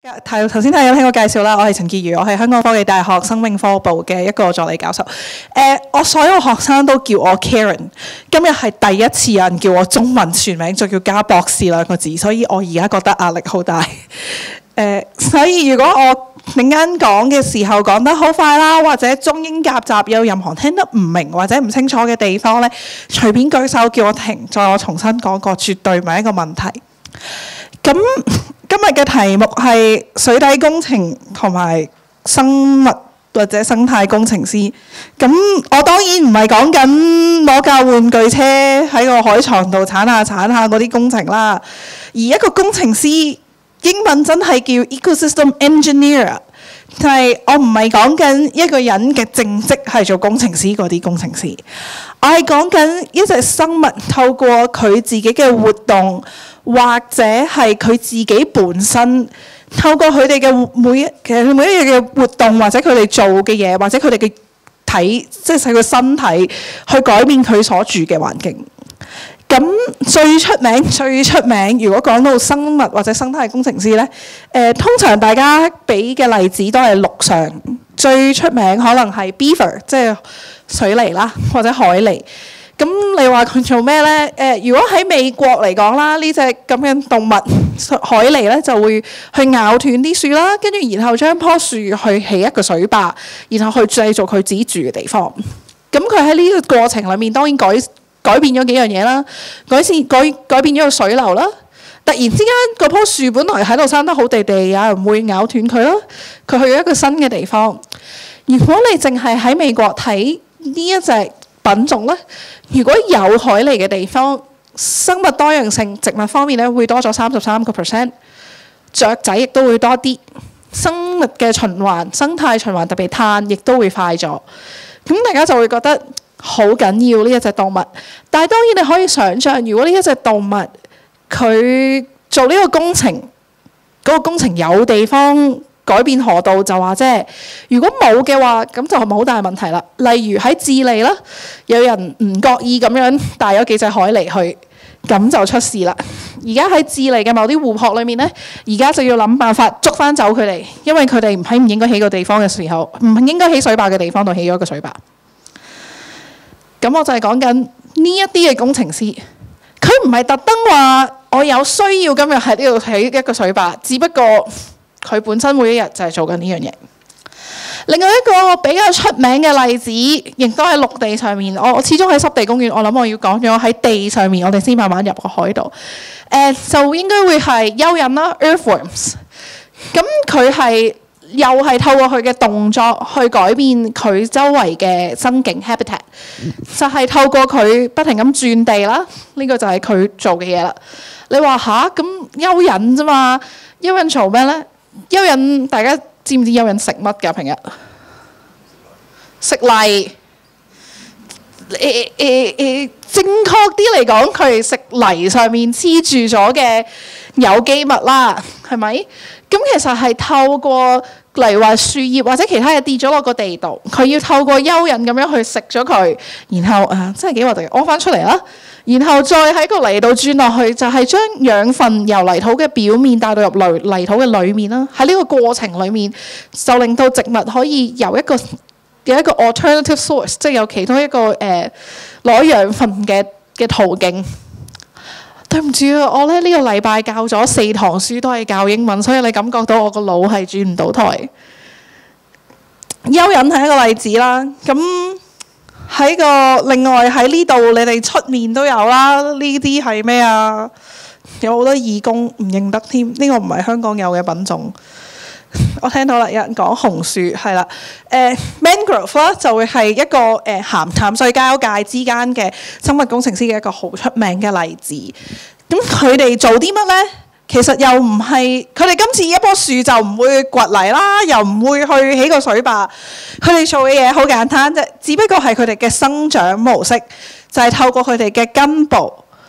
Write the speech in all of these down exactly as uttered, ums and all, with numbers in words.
頭頭先大家聽我介紹啦，我係陳潔如，我係香港科技大學生命科部嘅一個助理教授。誒、呃，我所有學生都叫我 Karen， 今日係第一次有人叫我中文全名，仲要加博士兩個字，所以我而家覺得壓力好大。誒、呃，所以如果我陣間講嘅時候講得好快啦，或者中英夾雜有任何聽得唔明或者唔清楚嘅地方咧，隨便舉手叫我停，再我重新講過，絕對唔係一個問題。咁今日嘅題目係水底工程同埋生物或者生態工程師。咁我當然唔係講緊攞架玩具車喺個海床度鏟下鏟下嗰啲工程啦，而一個工程師英文真係叫 ecosystem engineer， 但係我唔係講緊一個人嘅正職係做工程師嗰啲工程師，我係講緊一隻生物透過佢自己嘅活動，或者係佢自己本身透過佢哋嘅每一其實每一日嘅活動，或者佢哋做嘅嘢，或者佢哋嘅體，即係佢個身體去改變佢所住嘅環境。咁最出名最出名，如果講到生物或者生態工程師呢，誒、呃、通常大家俾嘅例子都係陸上最出名，可能係 beaver， 即係水狸啦，或者海狸。咁你話佢做咩呢？誒、呃，如果喺美國嚟講啦，呢隻咁嘅動物海狸呢，就會去咬斷啲樹啦，跟住然後將棵樹去起一個水壩，然後去製造佢自己住嘅地方。咁佢喺呢個過程裏面，當然改改變咗幾樣嘢啦，改善改改變咗個水流啦。突然之間，嗰棵樹本來喺度生得好地地，有人會咬斷佢啦。佢去咗一個新嘅地方。如果你淨係喺美國睇呢一隻品種咧，如果有海狸嘅地方，生物多樣性植物方面咧會多咗三十三個 percent， 雀仔亦都會多啲，生物嘅循環、生態循環特別碳亦都會快咗。咁大家就會覺得好緊要呢一隻動物，但係當然你可以想像，如果呢一隻動物佢做呢個工程，嗰個工程有地方改變河道就話啫。如果冇嘅話，咁就係咪好大問題啦？例如喺智利啦，有人唔覺意咁樣帶咗幾隻海狸去，咁就出事啦。而家喺智利嘅某啲湖泊裏面呢，而家就要諗辦法捉翻走佢哋，因為佢哋喺唔應該起個地方嘅時候，唔應該起水壩嘅地方度起咗個水壩。咁我就係講緊呢一啲嘅工程師，佢唔係特登話我有需要今日喺呢度起一個水壩，只不過佢本身每一日就係做緊呢樣嘢。另外一個比較出名嘅例子，亦都喺陸地上面。我始終喺濕地公園，我諗我要講咗喺地上面，我哋先慢慢入個海度。誒、呃，就應該會係蚯蚓啦 ，earthworms。咁佢係又係透過佢嘅動作去改變佢周圍嘅生境 habitat， 就係透過佢不停咁轉地啦。呢、這個就係佢做嘅嘢啦。你話吓，咁蚯蚓啫嘛？蚯蚓做咩呢？蚯蚓大家知唔知蚯蚓食乜㗎？平日食泥。誒誒誒，正確啲嚟講，佢係食泥上面黐住咗嘅有機物啦，係咪？咁其實係透過例如話樹葉或者其他嘢跌咗落個地度，佢要透過蚯蚓咁樣去食咗佢，然後啊，真係幾核突嘅，屙翻出嚟啦。然後再喺個泥度轉落去，就係、是、將養分由泥土嘅表面帶到入泥泥土嘅裡面啦。喺呢個過程裡面，就令到植物可以由一個有一個 alternative source， 即係有其中一個誒攞、呃、養分嘅嘅途徑。對唔住啊，我咧呢、這個禮拜教咗四堂書都係教英文，所以你感覺到我個腦係轉唔到台。蚯蚓係一個例子啦，咁。喺個另外喺呢度，你哋出面都有啦。呢啲係咩啊？有好多義工唔認得添。呢、這個唔係香港有嘅品種。我聽到啦，有人講紅樹係啦。誒、呃、mangrove 啦，就會係一個誒鹹淡水交界之間嘅生物工程師嘅一個好出名嘅例子。咁佢哋做啲乜呢？其實又唔係，佢哋今次一棵樹就唔會掘泥啦，又唔會去起個水壩。佢哋做嘅嘢好簡單啫，只不過係佢哋嘅生長模式，就係、是、透過佢哋嘅根部，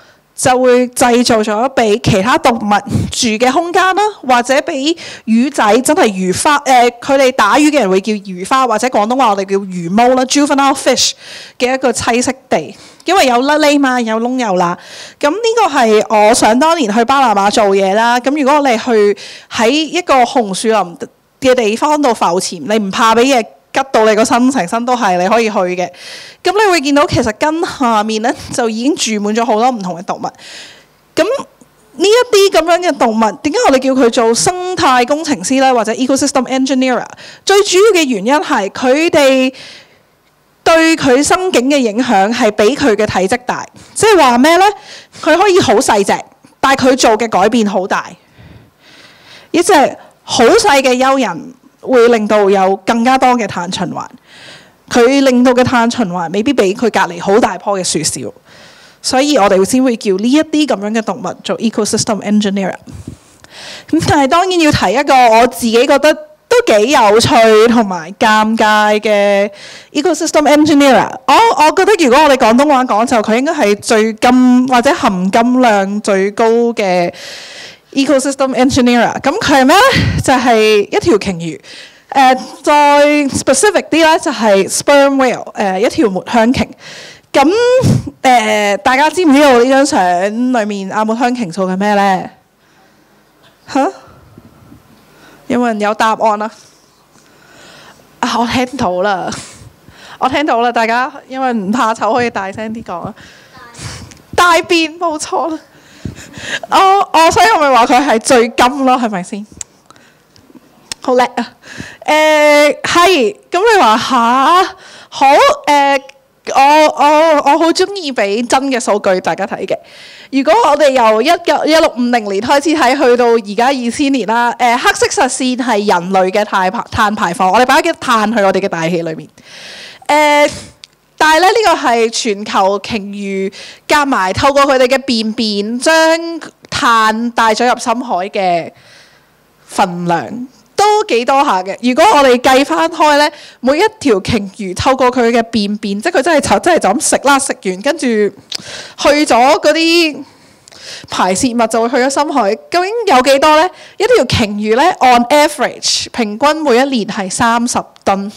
就會製造咗俾其他動物住嘅空間啦，或者俾魚仔真係魚花誒，佢哋打魚嘅人會叫魚花，或者廣東話我哋叫魚毛啦 （juvenile fish） 嘅一個棲息地，因為有甩痢嘛，有窿有罅。咁呢個係我想當年去巴拿馬做嘢啦。咁如果我哋去喺一個紅樹林嘅地方度浮潛，你唔怕俾嘢吉到你個身，成身都係你可以去嘅。咁你會見到其實根下面咧就已經住滿咗好多唔同嘅動物。咁呢一啲咁樣嘅動物，點解我哋叫佢做生態工程師咧，或者 ecosystem engineer？ 最主要嘅原因係佢哋對佢生境嘅影響係比佢嘅體積大。即係話咩咧？佢可以好細隻，但係佢做嘅改變好大。一隻好細嘅蚯蚓會令到有更加多嘅碳循環，佢令到嘅碳循環未必比佢隔離好大棵嘅樹少，所以我哋先會叫呢一啲咁樣嘅動物做 ecosystem engineer。咁但係當然要提一個我自己覺得都幾有趣同埋尷尬嘅 ecosystem engineer。我我覺得如果我哋廣東話講就佢應該係最金或者含金量最高嘅ecosystem engineer。咁佢係咩咧？就係、是、一條鯨魚。誒、呃，再 specific 啲咧，就係 sperm whale。誒、呃，一條抹香鯨。咁誒、呃，大家知唔知道呢張相裏面阿抹香鯨做緊咩咧？嚇？有冇人有答案啊？啊，我聽到啦，我聽到啦。大家因為唔怕醜，可以大聲啲講啊。大便冇錯啦。我我所以我咪話佢係最金咯，係咪先？好叻啊！誒係，咁你話吓好誒？我我我好中意俾真嘅數據大家睇嘅。如果我哋由一九一六五零年開始睇，去到而家二千年啦，誒黑色實線係人類嘅碳排碳排放，我哋擺啲碳去我哋嘅大氣裏面。誒。但係咧，呢個係全球鯨魚夾埋透過佢哋嘅便便將碳帶咗入深海嘅份量，都幾多下嘅。如果我哋計翻開咧，每一條鯨魚透過佢嘅便便，即係佢真係就真係就咁食啦，食完跟住去咗嗰啲排泄物就會去咗深海。究竟有幾多咧？一條鯨魚咧 on average 平均每一年係三十噸。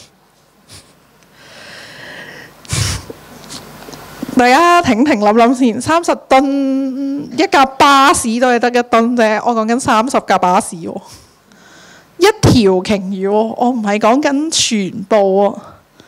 大家停停諗諗先，三十噸一架巴士都係得一噸啫，我講緊三十架巴士喎，一條鯨魚喎，我唔係講緊全部喎。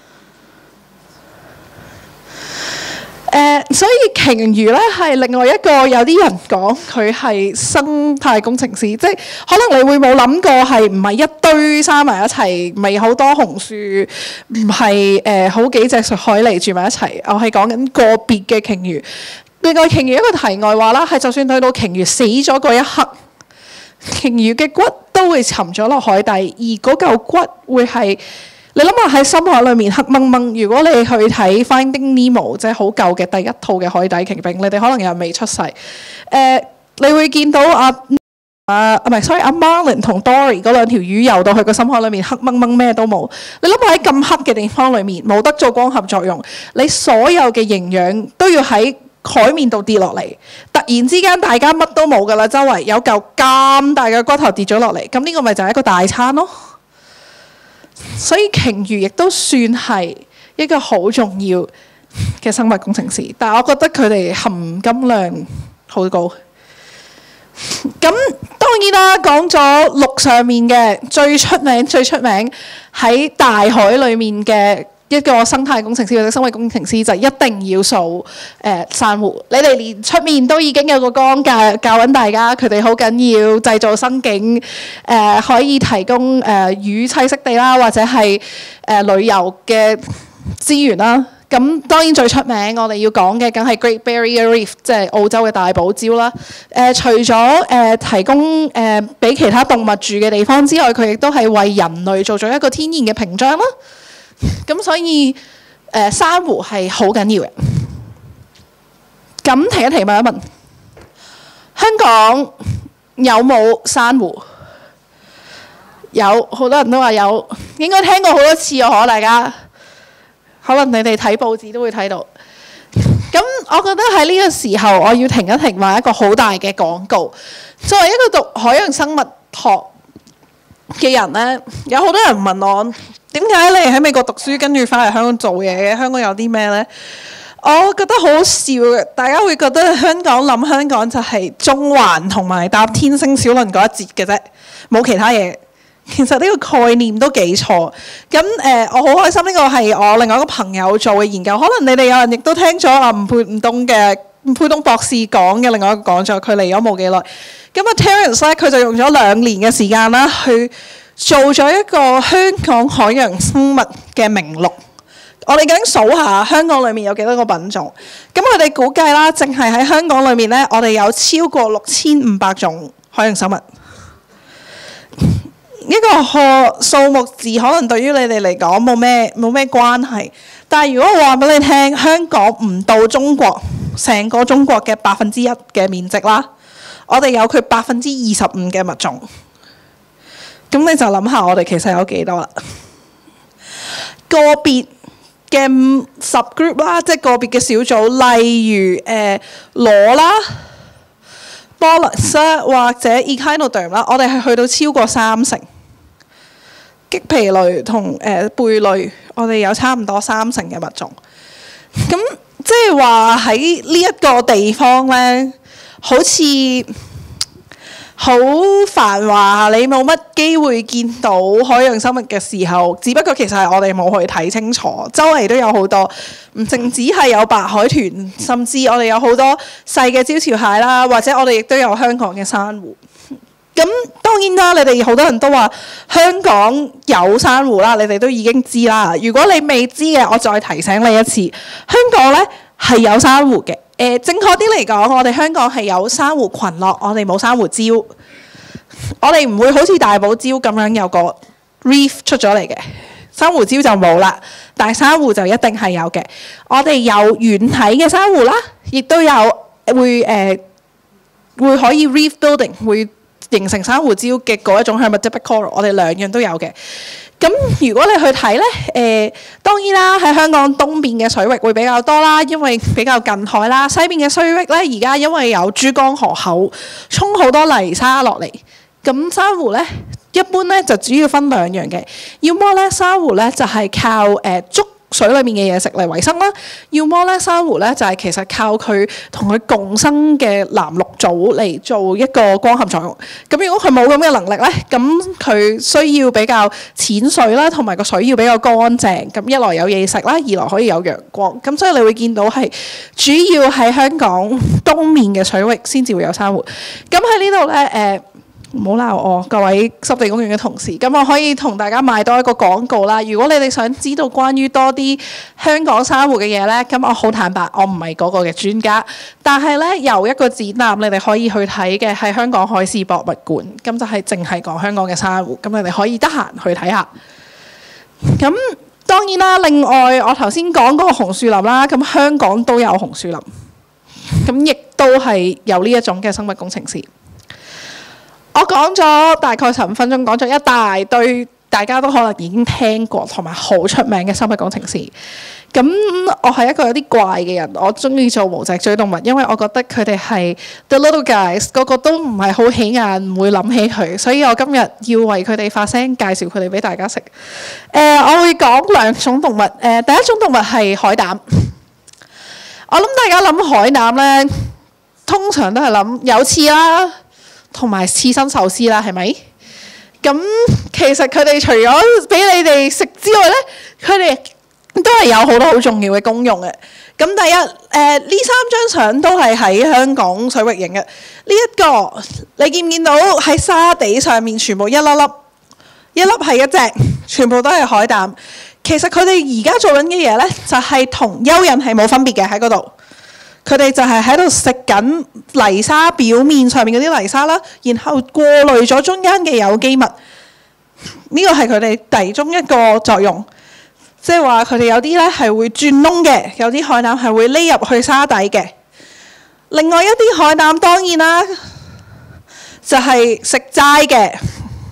誒、呃，所以鯨魚咧係另外一個有啲人講佢係生態工程師，即係可能你會冇諗過係唔係一堆生埋一齊，唔係好多紅樹，唔係誒好幾隻海狸住埋一齊。我係講緊個別嘅鯨魚。另外鯨魚一個題外話啦，係就算去到鯨魚死咗嗰一刻，鯨魚嘅骨都會沉咗落海底，而嗰嚿骨會係。你諗下喺深海裏面黑掹掹，如果你去睇 Finding Nemo， 即係好舊嘅第一套嘅海底鯨兵，你哋可能又未出世。誒、呃，你會見到阿啊唔係，sorry，阿 Marlin 同 Dory 嗰兩條魚游到去個深海裏面黑掹掹，咩都冇。你諗下喺咁黑嘅地方裏面，冇得做光合作用，你所有嘅營養都要喺海面度跌落嚟。突然之間大家乜都冇㗎啦，周圍有嚿咁大嘅骨頭跌咗落嚟，咁呢個咪就係一個大餐咯。所以鯨魚亦都算係一個好重要嘅生物工程師，但係我覺得佢哋含金量好高。咁當然啦，講咗陸上面嘅最出名、最出名喺大海裡面嘅一個生態工程師或者生物工程師，就一定要數誒、呃、珊瑚。你哋連出面都已經有個光教教緊大家，佢哋好緊要製造生境，誒、呃、可以提供誒、呃、魚棲息地啦，或者係誒、呃、旅遊嘅資源啦。咁當然最出名我哋要講嘅，梗係 Great Barrier Reef， 即係澳洲嘅大堡礁啦。誒、呃、除咗誒、呃、提供誒俾、呃、其他動物住嘅地方之外，佢亦都係為人類做咗一個天然嘅屏障啦。咁所以誒、呃、珊瑚係好緊要嘅。咁提一提問一問，香港有冇珊瑚？有，好多人都話有，應該聽過好多次啊！可大家可能你哋睇報紙都會睇到。 咁我覺得喺呢個時候，我要停一停，話一個好大嘅廣告。作為一個讀海洋生物學嘅人呢，有好多人問我點解你喺美國讀書，跟住翻嚟香港做嘢嘅？香港有啲咩呢？我覺得好笑嘅，大家會覺得香港諗香港就係中環同埋搭天星小輪嗰一節嘅啫，冇其他嘢。其實呢個概念都幾錯。咁誒、呃，我好開心呢個係我另外一個朋友做嘅研究。可能你哋有人亦都聽咗阿吳沛東嘅吳沛東博士講嘅另外一個講座，佢嚟咗冇幾耐。咁啊 Terence 咧，佢就用咗兩年嘅時間啦，去做咗一個香港海洋生物嘅名錄。我哋究竟數下香港裏面有幾多個品種？咁佢哋估計啦，淨係喺香港裏面呢，我哋有超過六千五百種海洋生物。呢個個數目字可能對於你哋嚟講冇咩冇咩關係，但係如果我話俾你聽，香港唔到中國成個中國嘅百分之一嘅面積啦，我哋有佢百分之二十五嘅物種。咁你就諗下，我哋其實有幾多啦？個別嘅 subgroup 啦，即係個別嘅小組，例如誒螺啦、Bolus 啦或者 Echinoderm 啦，我哋係去到超過三成。棘皮類同誒貝類，我哋有差唔多三成嘅物種。咁即係話喺呢一個地方呢，好似好繁華，你冇乜機會見到海洋生物嘅時候，只不過其實係我哋冇去睇清楚，周圍都有好多，唔淨止係有白海豚，甚至我哋有好多細嘅招潮蟹啦，或者我哋亦都有香港嘅珊瑚。咁當然啦，你哋好多人都話香港有珊瑚啦，你哋都已經知啦。如果你未知嘅，我再提醒你一次，香港呢係有珊瑚嘅。誒、呃，正確啲嚟講，我哋香港係有珊瑚群落，我哋冇珊瑚礁。我哋唔會好似大堡礁咁樣有個 reef 出咗嚟嘅，珊瑚礁就冇啦。但係珊瑚就一定係有嘅。我哋有軟體嘅珊瑚啦，亦都有會誒、呃、會可以 reef building 會形成珊瑚礁嘅嗰一種 hermaphroditic coral， 我哋兩樣都有嘅。咁如果你去睇呢，誒、呃、當然啦，喺香港東邊嘅水域會比較多啦，因為比較近海啦。西邊嘅水域呢，而家因為有珠江河口沖好多泥沙落嚟，咁珊瑚呢，一般呢就主要分兩樣嘅，要麼呢珊瑚呢就係、是、靠誒、呃、捉水裏面嘅嘢食嚟維生啦，要麼咧珊瑚咧就係、是、其實靠佢同佢共生嘅藍綠藻嚟做一個光合作用。咁如果佢冇咁嘅能力咧，咁佢需要比較淺水啦，同埋個水要比較乾淨。咁一來有嘢食啦，二來可以有陽光。咁所以你會見到係主要喺香港東面嘅水域先至會有珊瑚。咁喺呢度咧誒。呃唔好鬧我，各位濕地公園嘅同事。咁我可以同大家賣多一個廣告啦。如果你哋想知道關於多啲香港珊瑚嘅嘢呢，咁我好坦白，我唔係嗰個嘅專家。但係呢，有一個展覽你哋可以去睇嘅係香港海事博物館，咁就係淨係講香港嘅珊瑚。咁你哋可以得閒去睇下。咁當然啦，另外我頭先講嗰個紅樹林啦，咁香港都有紅樹林，咁亦都係有呢一種嘅生物工程師。我講咗大概十五分鐘，講咗一大堆大家都可能已經聽過同埋好出名嘅生物工程師。咁我係一個有啲怪嘅人，我中意做無脊椎動物，因為我覺得佢哋係 the little guys，個個都唔係好起眼，唔會諗起佢，所以我今日要為佢哋發聲，介紹佢哋俾大家識。誒、呃，我會講兩種動物。誒、呃，第一種動物係海膽。我諗大家諗海膽呢，通常都係諗有刺啦，同埋刺身壽司啦，係咪？咁其實佢哋除咗俾你哋食之外呢，佢哋都係有好多好重要嘅功用嘅。咁第一，誒、呃、呢三張相都係喺香港水域影嘅。呢、這、一個你見唔見到喺沙地上面全部一粒粒，一粒係一隻，全部都係海膽。其實佢哋而家做緊嘅嘢呢，就係、是、同蚯蚓係冇分別嘅喺嗰度。佢哋就係喺度食緊泥沙表面上面嗰啲泥沙啦，然後過濾咗中間嘅有機物。呢個係佢哋其中一個作用，即係話佢哋有啲咧係會鑽窿嘅，有啲海膽係會匿入去沙底嘅。另外一啲海膽當然啦，就係食齋嘅，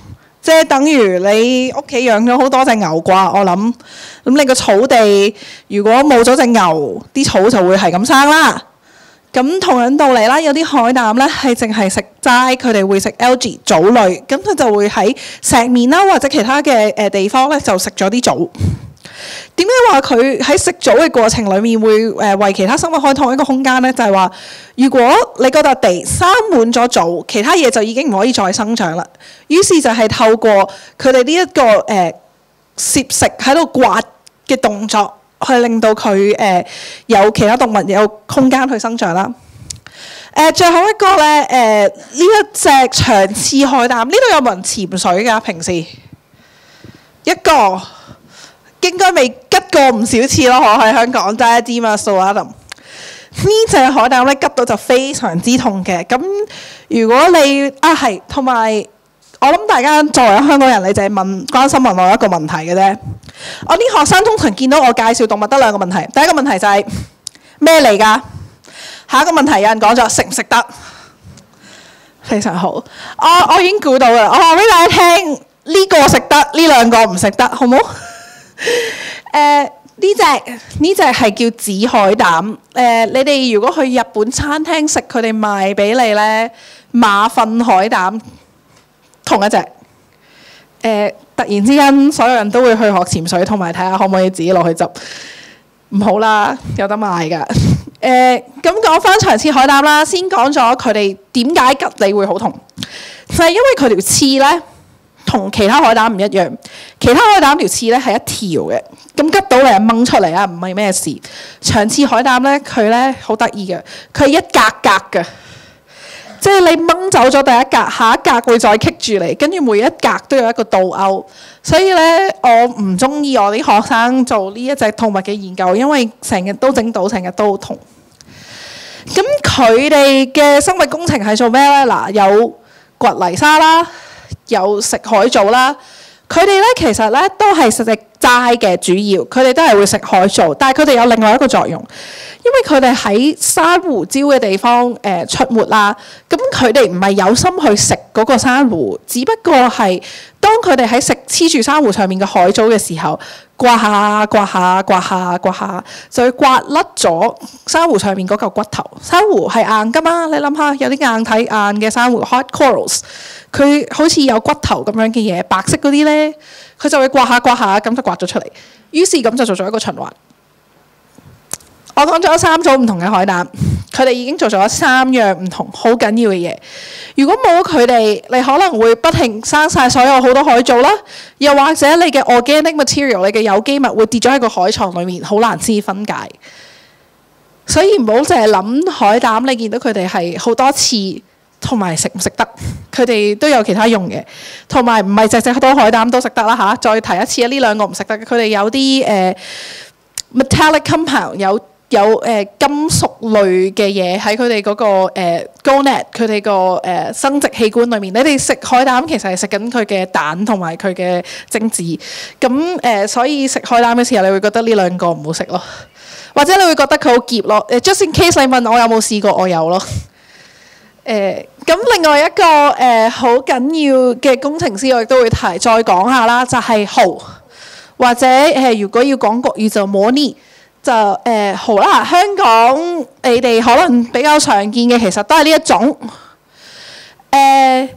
即係等於你屋企養咗好多隻牛啩，我諗咁你個草地如果冇咗隻牛，啲草就會係咁生啦。咁同樣道理啦，有啲海膽咧係淨係食齋，佢哋會食 algae 藻類，咁佢就會喺石面啦或者其他嘅誒地方咧就食咗啲藻。點解話佢喺食藻嘅過程裡面會誒為其他生物開拓一個空間呢？就係話，如果你嗰笪地生滿咗藻，其他嘢就已經唔可以再生長啦。於是就係透過佢哋呢一個誒攝食喺度刮嘅動作，去令到佢誒有其他動物有空間去生長啦。誒，最後一個咧，誒呢一隻長刺海膽，呢度有冇人潛水㗎？平時一個。應該未吉過唔少次咯，我喺香港揸一啲嘛，蘇阿林呢隻海膽咧吉到就非常之痛嘅。咁如果你啊係，同埋我諗大家作為香港人，你就係問關心問我一個問題嘅啫。我啲學生通常見到我介紹動物得兩個問題，第一個問題就係咩嚟㗎？下一個問題有人講咗食唔食得？非常好，我我已經估到啦。我話俾大家聽，呢、這個食得，呢兩個唔食得，好冇？誒呢隻呢隻係叫紫海膽。誒、呃、你哋如果去日本餐廳食，佢哋賣俾你咧馬糞海膽，同一隻。誒、呃、突然之間，所有人都會去學潛水，同埋睇下可唔可以自己落去執。唔好啦，有得賣㗎。誒咁講翻長刺海膽啦，先講咗佢哋點解吉你會好痛，就係、是、因為佢條刺咧。同其他海膽唔一樣，其他海膽條刺咧係一條嘅，咁吉到你係掹出嚟啊，唔係咩事。長刺海膽咧，佢咧好得意嘅，佢係一格格嘅，即係你掹走咗第一格，下一格會再棘住你，跟住每一格都有一個倒鈎。所以咧，我唔中意我啲學生做呢一隻動物嘅研究，因為成日都整到，成日都痛。咁佢哋嘅生物工程係做咩咧？嗱，有掘泥沙啦。有食海藻啦，佢哋咧其實咧都係食齋嘅主要，佢哋都係會食海藻，但係佢哋有另外一個作用，因為佢哋喺珊瑚礁嘅地方誒、呃、出沒啦，咁佢哋唔係有心去食嗰個珊瑚，只不過係當佢哋喺食黐住珊瑚上面嘅海藻嘅時候，刮下刮下刮下刮下，就會刮甩咗珊瑚上面嗰嚿骨頭。珊瑚係硬㗎嘛，你諗下有啲硬體硬嘅珊瑚 hard corals。佢好似有骨頭咁樣嘅嘢，白色嗰啲咧，佢就會刮下刮下，咁就刮咗出嚟。於是咁就做咗一個循環。我講咗三組唔同嘅海膽，佢哋已經做咗三樣唔同好緊要嘅嘢。如果冇佢哋，你可能會不停生晒所有好多海藻啦，又或者你嘅 organic material， 你嘅有機物會跌咗喺個海床裡面，好難先分解。所以唔好淨係諗海膽，你見到佢哋係好多刺。同埋食唔食得，佢哋都有其他用嘅，同埋唔係隻隻都海膽都食得啦嚇。再提一次啊，呢兩個唔食得嘅，佢哋有啲誒、呃、metallic compound，有有誒、呃、金屬類嘅嘢喺佢哋嗰個誒、呃、gonad，佢哋個誒生殖器官裏面。你哋食海膽其實係食緊佢嘅蛋同埋佢嘅精子，咁誒、呃、所以食海膽嘅時候，你會覺得呢兩個唔好食咯，或者你會覺得佢好澀咯。誒 just in case 你問我有冇試過，我有咯。誒咁、呃、另外一個誒好緊要嘅工程師，我亦都會提再講下啦，就係、是、蠔，或者誒、呃、如果要講國語就摸呢，就誒蠔啦。香港你哋可能比較常見嘅其實都係呢一種，誒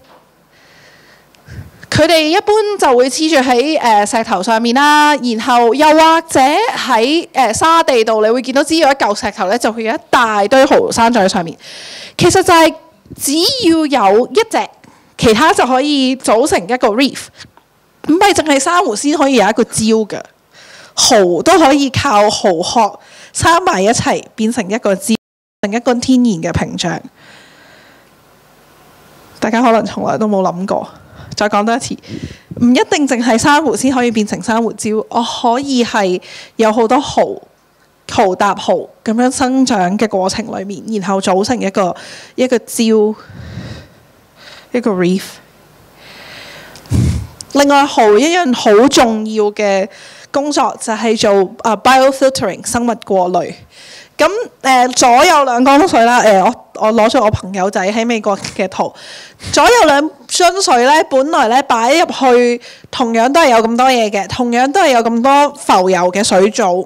佢哋一般就會黐住喺誒石頭上面啦，然後又或者喺誒、呃、沙地度，你會見到只要一嚿石頭咧，就會有一大堆蠔生咗喺上面。其實就係、是。只要有一隻，其他就可以組成一個 reef。唔係淨係珊瑚先可以有一個礁嘅，蠔都可以靠蠔殼生埋一齊變成一個礁，成一個天然嘅屏障。大家可能從來都冇諗過。再講多一次，唔一定淨係珊瑚先可以變成珊瑚礁，我可以係有好多蠔。蠔搭蠔咁樣生長嘅過程裏面，然後組成一個一個礁，一個 reef。另外，蠔一樣好重要嘅工作就係做啊 biofiltering 生物過濾。咁誒、呃、左右兩缸水啦，誒、呃、我我攞咗我朋友仔喺美國嘅圖，左右兩樽水咧，本來咧擺入去同樣都係有咁多嘢嘅，同樣都係有咁多浮油嘅水藻。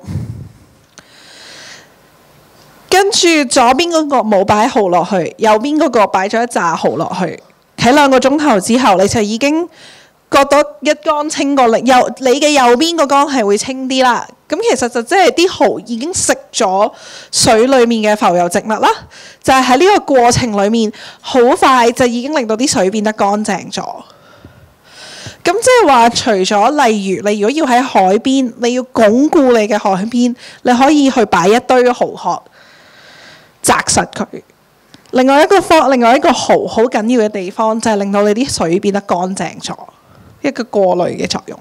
跟住左邊嗰個冇擺蠔落去，右邊嗰個擺咗一紮蠔落去。喺兩個鐘頭之後，你就已經覺得一缸清過另右你嘅右邊個缸係會清啲啦。咁其實就即係啲蠔已經食咗水裡面嘅浮油植物啦。就係喺呢個過程裡面，好快就已經令到啲水變得乾淨咗。咁即係話，除咗例如你如果要喺海邊，你要鞏固你嘅海邊，你可以去擺一堆蠔殼，紮實佢。另外一個方，另外一個蠔好緊要嘅地方就係令到你啲水變得乾淨咗，一個過濾嘅作用。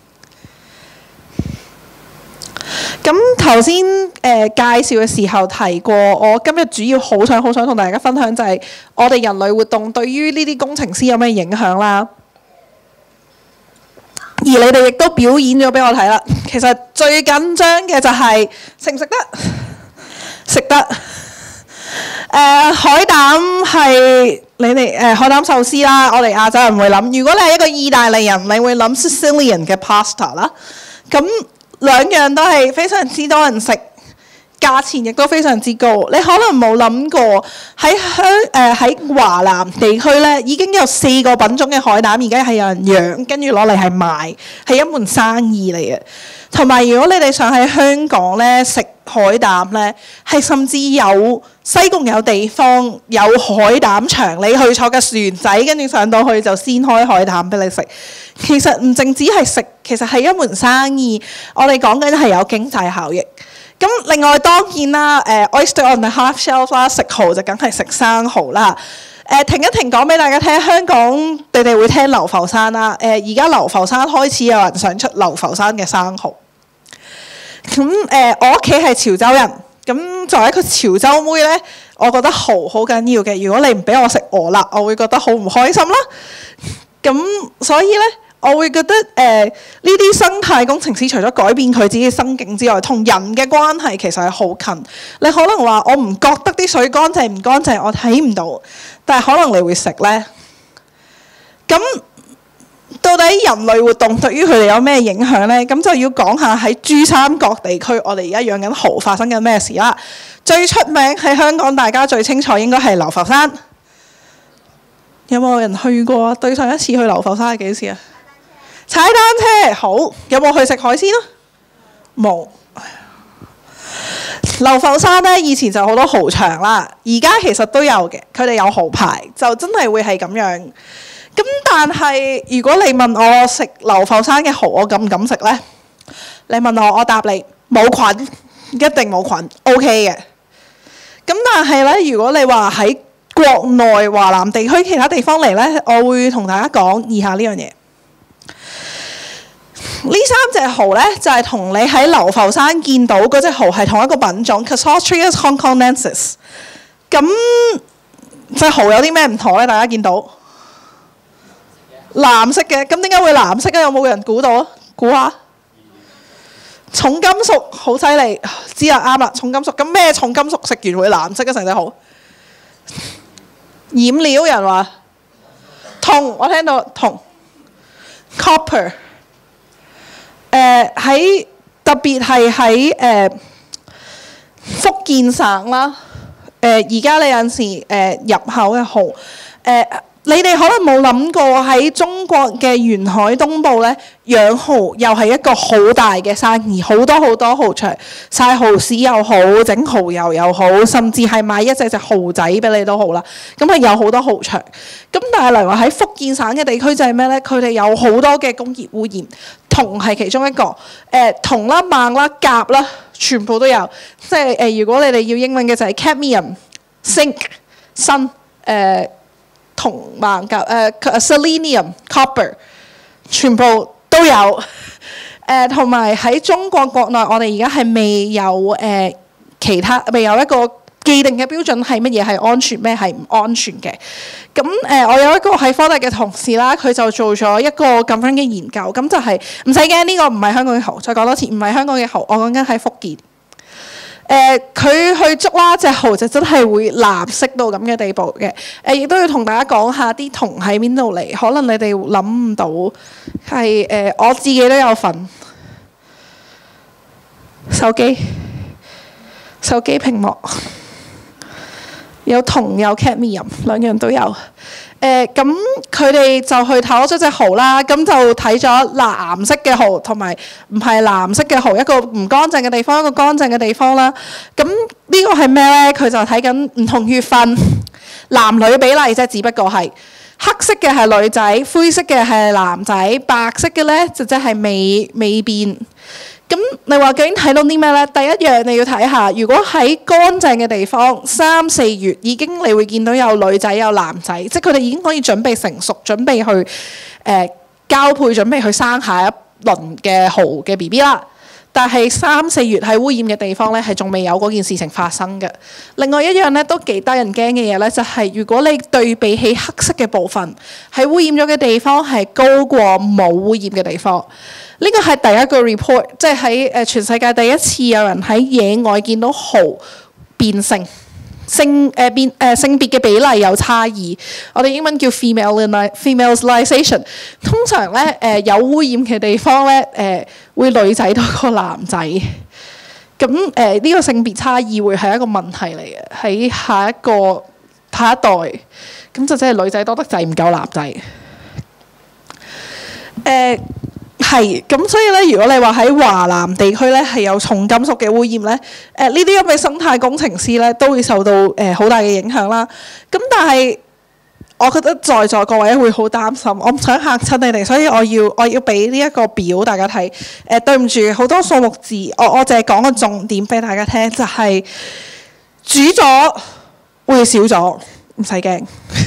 咁頭先誒介紹嘅時候提過，我今日主要好想好想同大家分享就係我哋人類活動對於呢啲工程師有咩影響啦。而你哋亦都表演咗俾我睇啦。其實最緊張嘅就係食唔食得？食得。誒、呃、海膽係你哋誒、呃、海膽壽司啦，我哋亞洲人會諗。如果你係一個意大利人，你會諗 Sicilian 嘅 pasta 啦。咁兩樣都係非常之多人食，價錢亦都非常之高。你可能冇諗過喺香誒喺華南地區咧，已經有四個品種嘅海膽，而家係有人養，跟住攞嚟係賣，係一門生意嚟嘅。同埋如果你哋想喺香港咧食海膽咧，係甚至有西貢有地方有海膽場，你去坐架船仔，跟住上到去就鮮開海膽俾你食。其實唔淨止係食，其實係一門生意。我哋講緊係有經濟效益。咁另外當然啦，誒、呃、oyster on the half shelf 啦，食蠔就梗係食生蠔啦。誒、呃、停一停講俾大家聽，香港你哋會聽流浮山啦。誒而家流浮山開始有人想出流浮山嘅生蠔。咁誒、呃、我屋企係潮州人，咁作為一個潮州妹咧，我覺得蠔好緊要嘅。如果你唔俾我食鵝肋，我會覺得好唔開心啦。咁所以咧，我會覺得誒呢啲生態工程師除咗改變佢自己嘅生境之外，同人嘅關係其實係好近。你可能話我唔覺得啲水乾淨唔乾淨，我睇唔到，但係可能你會食呢。咁到底人類活動對於佢哋有咩影響呢？咁就要講下喺珠三角地區，我哋而家養緊蠔發生緊咩事啦。最出名喺香港，大家最清楚應該係流浮山。有冇人去過？對上一次去流浮山係幾時啊？踩單車。好，有冇去食海鮮啊？冇。流浮山咧，以前就好多蠔場啦，而家其實都有嘅，佢哋有蠔牌，就真係會係咁樣。咁但係如果你問我食流浮山嘅蠔，我敢唔敢食呢？你問我，我答你冇菌，一定冇菌 ，OK 嘅。咁但係咧，如果你話喺國內華南地區其他地方嚟呢，我會同大家講以下呢樣嘢。呢三隻蠔呢，就係、是、同你喺流浮山見到嗰隻蠔係同一個品種 Cassostrius hongkonensis。咁隻蠔有啲咩唔同呢？大家見到藍色嘅，咁點解會藍色嘅？有冇人估到啊？估下。重金屬好犀利，知啦，啱啦，重金屬。咁咩重金屬食完會藍色嘅成隻蠔？染料人話銅，我聽到銅 copper。誒喺、呃、特別係喺誒福建省啦。誒而家你有陣時誒、呃、入口嘅蠔誒。你哋可能冇諗過喺中國嘅沿海東部咧，養蠔又係一個好大嘅生意，好多好多蠔場，曬蠔豉又好，整蠔油又好，甚至係買一隻隻蠔仔俾你都好啦。咁係有好多蠔場。咁但係例如話喺福建省嘅地區就係咩咧？佢哋有好多嘅工業污染，銅係其中一個。誒、呃、銅啦、錳啦、鉀啦，全部都有。即係誒、呃，如果你哋要英文嘅就係 cadmium、zinc、砷、誒。銅、錳、鉀、誒、uh, selenium、copper， 全部都有。誒同埋喺中國國內，我哋而家係未有誒、呃、其他，未有一個既定嘅標準係乜嘢係安全，咩係唔安全嘅。咁誒、呃，我有一個喺科大嘅同事啦，佢就做咗一個咁樣嘅研究，咁就係唔使驚，呢個唔係香港嘅蠔。再講多次，唔係香港嘅蠔，我講緊喺福建。誒、 誒佢去捉啦隻蠔就真係會藍色到咁嘅地步嘅。誒亦都要同大家講下啲銅喺邊度嚟，可能你哋諗唔到係誒、呃、我自己都有份手機手機屏幕有銅有 cadmium 兩樣都有。誒咁佢哋就去睇咗隻蠔啦，咁就睇咗藍色嘅蠔同埋唔係藍色嘅蠔，一個唔乾淨嘅地方，一個乾淨嘅地方啦。咁呢個係咩呢？佢就睇緊唔同月份男女比例啫，只不過係黑色嘅係女仔，灰色嘅係男仔，白色嘅呢就即係未未變。咁你話究竟睇到啲咩呢？第一樣你要睇下，如果喺乾淨嘅地方，三四月已經你會見到有女仔有男仔，即係佢哋已經可以準備成熟，準備去誒、呃、交配，準備去生下一輪嘅蠔嘅 B B 啦。但係三四月喺污染嘅地方呢，係仲未有嗰件事情發生嘅。另外一樣呢，都幾得人驚嘅嘢呢，就係、是、如果你對比起黑色嘅部分，喺污染咗嘅地方係高過冇污染嘅地方。呢個係第一個 report， 即係喺誒全世界第一次有人喺野外見到蠔變性，性誒、呃、變誒、呃、性別嘅比例有差異。我哋英文叫 femalisation。通常咧誒、呃、有污染嘅地方咧誒、呃、會女仔多過男仔。咁誒呢個性別差異會係一個問題嚟嘅，喺下一個下一代，咁就即係女仔多得滯唔夠男仔。誒、呃。係咁，所以咧，如果你話喺華南地區咧係有重金屬嘅污染咧，誒呢啲咁嘅生態工程師咧都會受到誒好、呃、大嘅影響啦。咁但係我覺得在座各位會好擔心，我唔想嚇親你哋，所以我要我要俾呢一個表大家睇。誒、呃、對唔住，好多數目字，我我淨係講個重點俾大家聽，就係、是、煮咗會少咗，唔使驚。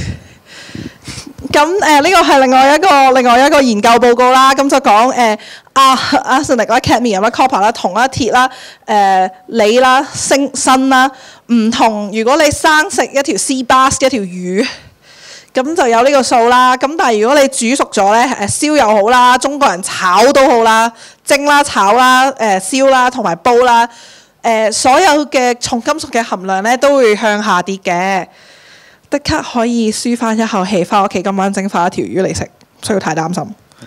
咁誒呢個係另外一個另外一個研究報告啦，咁就講誒啊 arsenic 啦、cadmium 啦、copper 啦、銅啦、鐵啦、誒鋰啦、鋅砷啦，唔同。如果你生食一條 sea bass 一條魚，咁就有呢個數啦。咁但係如果你煮熟咗咧，誒燒又好啦，中國人炒都好啦，蒸啦、炒啦、誒燒啦同埋煲啦，誒所有嘅重金屬嘅含量咧都會向下跌嘅。即刻可以舒翻一口氣，翻屋企今晚蒸翻一條魚嚟食，唔需要太擔心。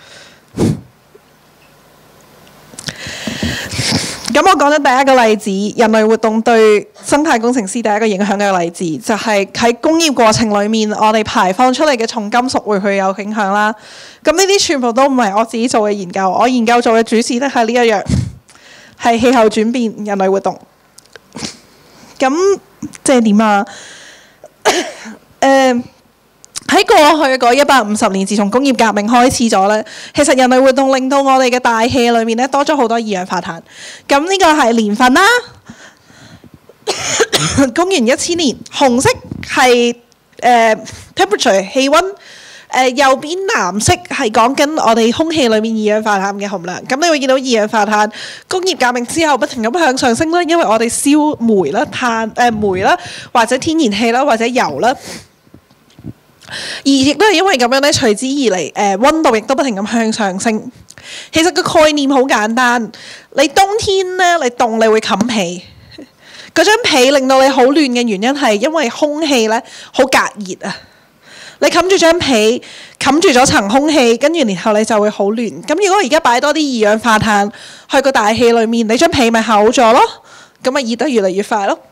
咁我講咗第一個例子，人類活動對生態工程師第一個影響嘅例子，就係、是、喺工業過程裡面，我哋排放出嚟嘅重金屬會去有影響啦。咁呢啲全部都唔係我自己做嘅研究，我研究做嘅主線咧係呢一樣，係氣候轉變、人類活動。咁即係點啊？誒喺、呃、過去嗰一百五十年，自從工業革命開始咗咧，其實人類活動令到我哋嘅大氣裏面咧多咗好多二氧化碳。咁呢個係年份啦，公元一千年，紅色係誒、呃、temperature 氣温，誒、呃、右邊藍色係講緊我哋空氣裏面二氧化碳嘅含量。咁你會見到二氧化碳工業革命之後不停咁向上升啦，因為我哋燒煤啦、碳誒、呃、煤啦，或者天然氣啦，或者油啦。而亦都係因為咁樣咧，隨之而嚟誒溫度亦都不停咁向上升。其實個概念好簡單，你冬天咧你凍，你會冚被。嗰張被令到你好暖嘅原因係因為空氣咧好隔熱啊。你冚住張被，冚住咗層空氣，跟住然後你就會好暖。咁如果而家擺多啲二氧化碳去個大氣裡面，你張被咪厚咗咯，咁咪熱得越嚟越快咯。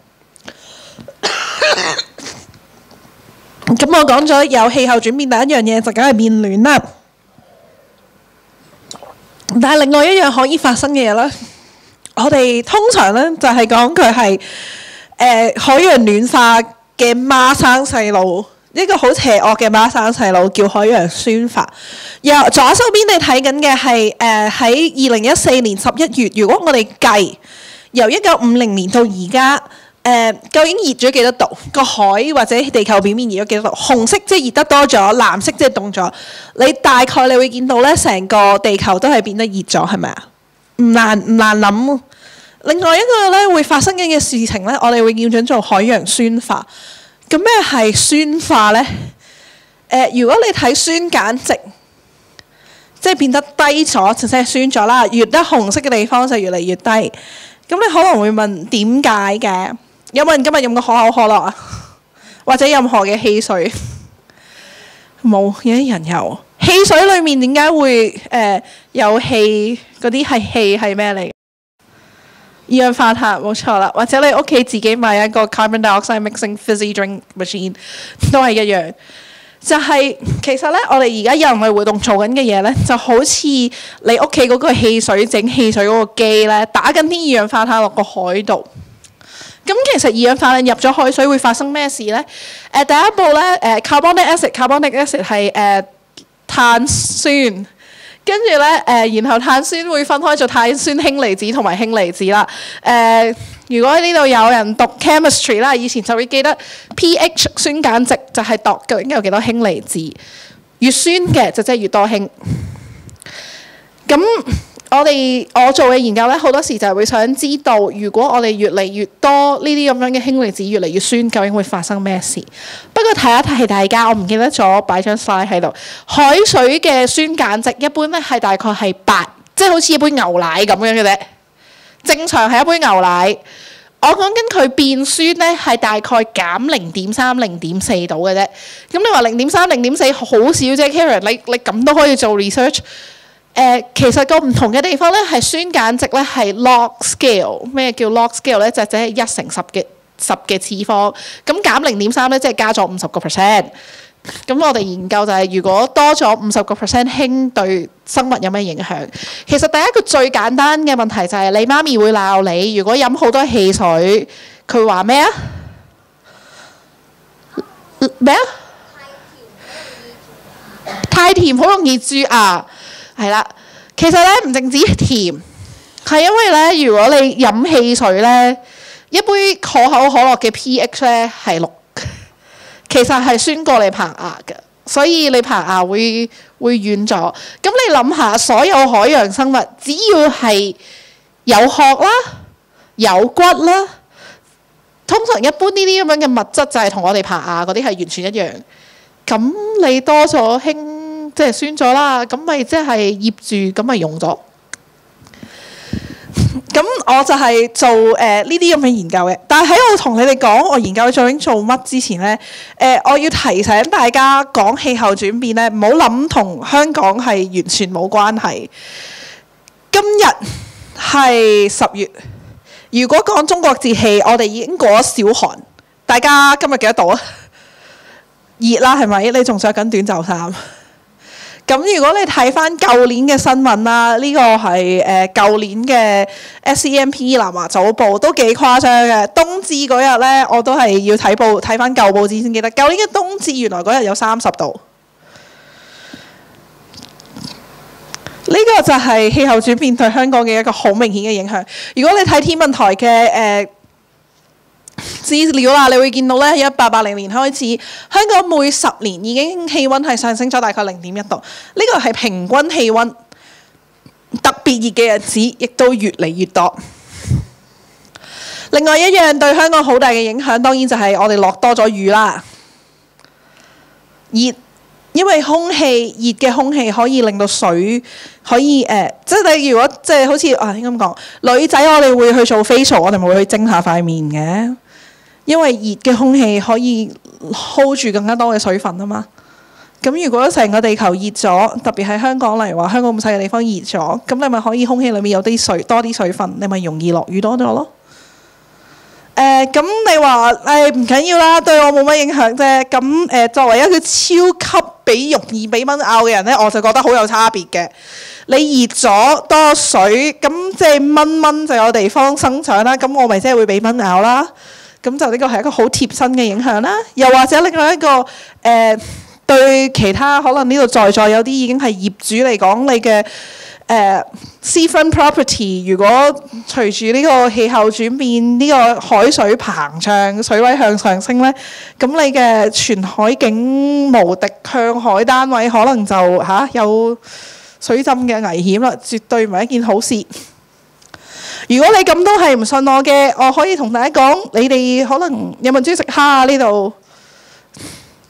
咁我講咗有氣候轉變，第一樣嘢就梗係變暖啦。但係另外一樣可以發生嘅嘢咧，我哋通常咧就係講佢係誒海洋暖化嘅孖生細路，一個好邪惡嘅孖生細路叫海洋酸化。右左手邊你睇緊嘅係誒喺二零一四年十一月，如果我哋計由一九五零年到而家。誒、呃、究竟熱咗幾多度？個海或者地球表面熱咗幾多度？紅色即係熱得多咗，藍色即係凍咗。你大概你會見到咧，成個地球都係變得熱咗，係咪啊？唔難唔難諗。另外一個咧會發生緊嘅事情咧，我哋會叫準做海洋酸化。咁咩係酸化咧？誒、呃，如果你睇酸鹼值，即係變得低咗，就即係酸咗啦。越得紅色嘅地方就越嚟越低。 咁你可能會問點解嘅？有冇人今日飲過可口可樂啊？或者任何嘅汽水？冇，有啲人有。汽水裡面點解會誒、呃、有氣？嗰啲係氣係咩嚟？二氧化碳冇錯啦。或者你屋企自己買一個 carbon dioxide mixing fizzy drink machine 都係一樣。就係、是、其實咧，我哋而家人類活動做緊嘅嘢咧，就好似你屋企嗰個汽水整汽水嗰個機咧，打緊啲二氧化碳落個海度。咁其實二氧化碳入咗海水會發生咩事咧？誒、呃、第一步咧，誒、呃、carbonic acid，carbonic acid 係誒、呃、碳酸，跟住咧誒，然後碳酸會分開做碳酸氫離子同埋氫離子啦。誒、呃，如果呢度有人讀 chemistry 啦，以前就會記得 pH 酸鹼值就係度究竟有幾多氫離子，越酸嘅就即係越多氫。咁我哋我做嘅研究咧，好多時就係會想知道，如果我哋越嚟越多呢啲咁樣嘅氫離子越嚟越酸，究竟會發生咩事？不過提一提大家，我唔記得咗擺張 slide 喺度。海水嘅酸鹼值一般咧係大概係八，即係好似一杯牛奶咁樣嘅啫。正常係一杯牛奶。我講緊佢變酸咧係大概減零點三、零點四度嘅啫。咁你話零點三、零點四好少啫 Karen， 你你咁都可以做 research？誒、呃，其實個唔同嘅地方咧，係酸鹼值咧係 log scale。咩叫 log scale 咧？就即係一乘十嘅十嘅次方。咁減零點三咧，即係加咗五十個 percent。咁我哋研究就係、是，如果多咗五十個 percent 氫對生物有咩影響？其實第一個最簡單嘅問題就係、是，你媽咪會鬧你，如果飲好多汽水，佢話咩啊？咩啊？太甜好容易蛀牙。係啦，其實咧唔淨止甜，係因為咧，如果你飲汽水咧，一杯可口可樂嘅 pH 咧係六，其實係酸過你棚牙嘅，所以你棚牙會會軟咗。咁你諗下，所有海洋生物只要係有殼啦、有骨啦，通常一般呢啲咁樣嘅物質就係同我哋棚牙嗰啲係完全一樣。咁你多咗氫。即係酸咗啦，咁咪即係醃住，咁咪溶咗。咁我就係做誒呢啲咁嘅研究嘅。但係喺我同你哋講我研究究竟做乜之前咧，誒、呃、我要提醒大家講氣候轉變咧，唔好諗同香港係完全冇關係。今日係十月，如果講中國節氣，我哋已經過咗小寒。大家今日幾多度啊？熱啦，係咪？你仲着緊短袖衫？咁如果你睇翻舊年嘅新聞啦，呢、這個係誒舊年嘅 S C M P 南華早報都幾誇張嘅。冬至嗰日咧，我都係要睇報睇翻舊報紙先記得。舊年嘅冬至原來嗰日有三十度。呢、這個就係氣候轉變對香港嘅一個好明顯嘅影響。如果你睇天文台嘅誒、呃資料啦，你會見到咧，一八八零年開始，香港每十年已經氣温係上升咗大概零點一度。呢個係平均氣温，特別熱嘅日子亦都越嚟越多。另外一樣對香港好大嘅影響，當然就係我哋落多咗雨啦。熱，因為空氣熱嘅空氣可以令到水可以誒、呃，即係你如果即係好似啊應該咁講，女仔我哋會去做 facial，我哋咪會去蒸下塊面嘅。因為熱嘅空氣可以 hold 住更加多嘅水分啊嘛，咁如果成個地球熱咗，特別係香港，例如話香港咁細嘅地方熱咗，咁你咪可以空氣裏面有啲水多啲水分，你咪容易落雨多咗咯。誒、呃，咁你話誒唔緊要啦，對我冇乜影響啫。咁誒、呃，作為一個超級俾容易俾蚊咬嘅人咧，我就覺得好有差別嘅。你熱咗多水，咁即係蚊蚊就有地方生長啦，咁我咪即係會俾蚊咬啦。咁就呢個係一個好貼身嘅影響啦，又或者另外一個誒、呃、對其他可能呢度在座有啲已經係業主嚟講，你嘅誒 seafront property 如果隨住呢個氣候轉變，呢、呢個海水膨脹、水位向上升咧，咁你嘅全海景無敵向海單位可能就嚇、啊、有水浸嘅危險啦，絕對唔係一件好事。如果你咁都係唔信我嘅，我可以同大家講，你哋可能有冇人中意食蝦啊？呢度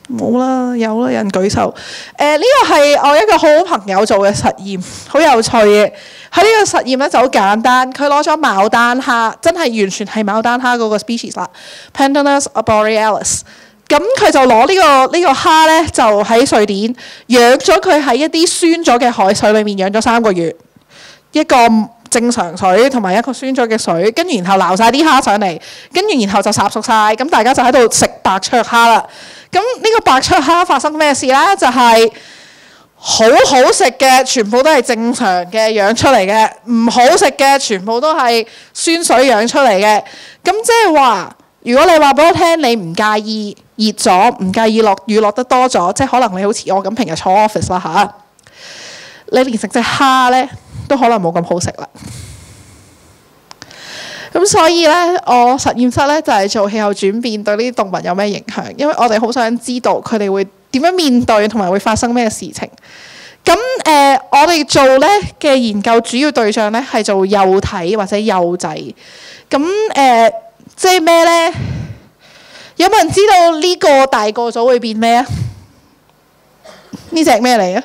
冇啦，有啦，有人舉手。誒呢個係我一個好好朋友做嘅實驗，好有趣嘅。喺呢個實驗咧就好簡單，佢攞咗牡丹蝦，真係完全係牡丹蝦嗰個 species 啦 ，Pendanus borealis。咁佢就攞呢個呢個蝦咧，就喺瑞典養咗佢喺一啲酸咗嘅海水裏面養咗三個月，一個正常水同埋一個酸咗嘅水，跟住然後撈晒啲蝦上嚟，跟住然後就烚熟晒，咁大家就喺度食白灼蝦啦。咁呢個白灼蝦發生咩事咧？就係、是、好好食嘅全部都係正常嘅養出嚟嘅，唔好食嘅全部都係酸水養出嚟嘅。咁即係話，如果你話俾我聽，你唔介意熱咗，唔介意落雨落得多咗，即係可能你好似我咁平日坐 office 啦嚇，你連食隻蝦咧都可能冇咁好食啦。咁所以咧，我實驗室咧就係做氣候轉變對呢啲動物有咩影響，因為我哋好想知道佢哋會點樣面對同埋會發生咩事情。咁誒、呃，我哋做咧嘅研究主要對象咧係做幼體或者幼仔。咁誒、呃，即係咩咧？有冇人知道呢個大個咗會變咩啊？呢隻咩嚟啊？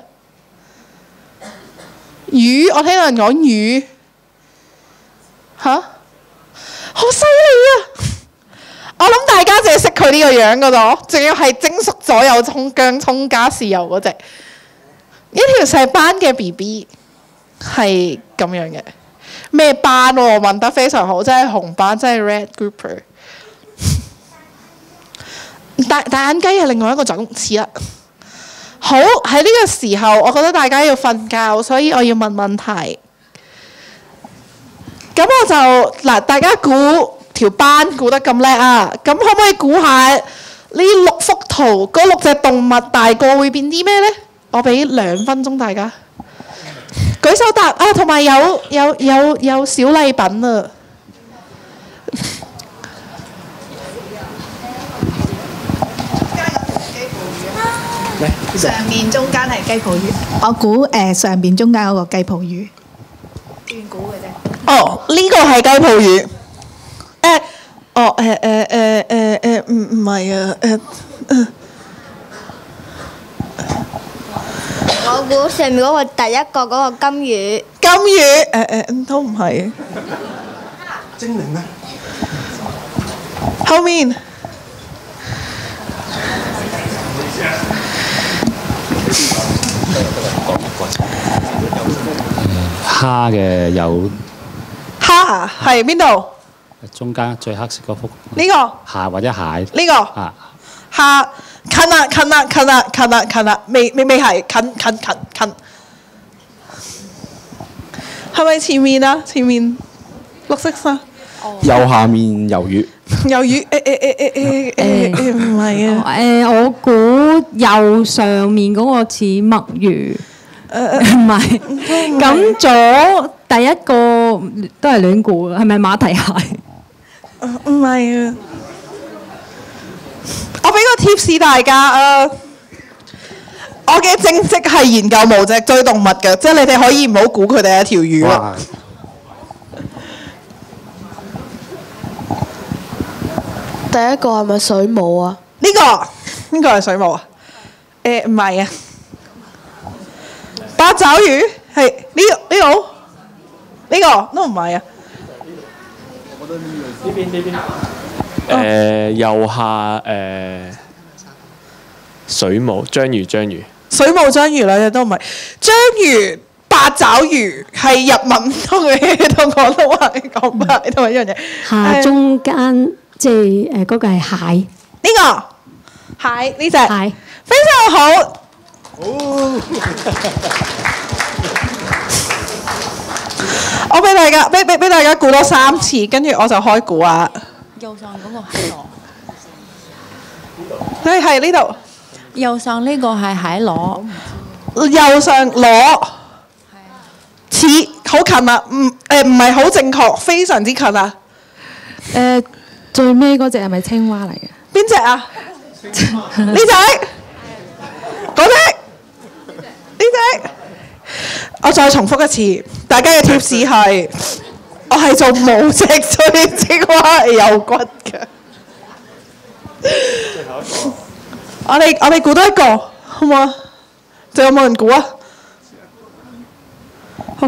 魚，我聽到人講魚嚇。好犀利啊！我諗大家淨係識佢呢個樣噶咯，仲要係蒸熟咗有葱薑葱加豉油嗰隻，一條細斑嘅 B B 係咁樣嘅。咩斑喎？問得非常好，即係紅斑，即係 red grouper。大大眼雞係另外一個種似啦。好，喺呢個時候，我覺得大家要瞓覺，所以我要問問題。咁我就嗱，大家估條斑估得咁叻啊！咁可唔可以估下呢六幅圖嗰六隻動物大個會變啲咩呢？我俾兩分鐘大家舉手答啊！同埋有有有有小禮品啊！ 上面中間係雞泡魚，我估誒上邊中間嗰個雞泡魚，斷估嘅啫。 哦，呢個係雞泡魚。誒，哦誒誒誒誒誒，唔唔係啊誒誒。 我估上面嗰個第一個嗰個金魚。 金魚誒誒都唔係。 精靈咧？ 後面。 蝦嘅有蝦啊，係邊度？ 中間最黑色嗰幅。 呢個蟹或者蟹。 呢個啊。 蝦近啦，近啦，近啦，近啦，近啦，未未未係近近近近。係咪前面啊？前面綠色衫。 右下面魷魚。 魷魚誒誒誒誒誒誒唔係啊！ 誒，我估右上面嗰個似墨魚。唔係，咁左第一個都係亂估，係咪馬蹄蟹？ 唔係啊！我俾個 tips 大家啊！我嘅正職係研究無脊椎動物嘅，即係你哋可以唔好估佢哋係一條魚啊！ 第一個係咪水母啊？ 呢個呢個係水母啊？誒唔係啊！八爪魚係呢呢度呢個都唔係啊！ 呢邊呢邊。誒右下誒水母章魚章魚。 水母章魚兩隻都唔係，章魚八爪魚係日文同嘅同廣東話講埋同埋一樣嘢。 下中間即係誒嗰個係蟹。 呢個蟹呢隻蟹非常好。我俾大家俾俾俾大家估多三次，跟住我就開估啊！ 右上嗰個係螺， 佢係呢度。 右上呢個係蟹螺， 右上螺，似好近啊！唔誒唔係好正確，非常之近啊！ 誒最尾嗰隻係咪青蛙嚟嘅？ 邊隻啊？呢隻？嗰隻？呢隻？我再重複一次，大家嘅貼士係，我係做無脊椎青蛙係有骨嘅。 我哋我哋估多一個，好唔好啊？仲有冇人估啊？好。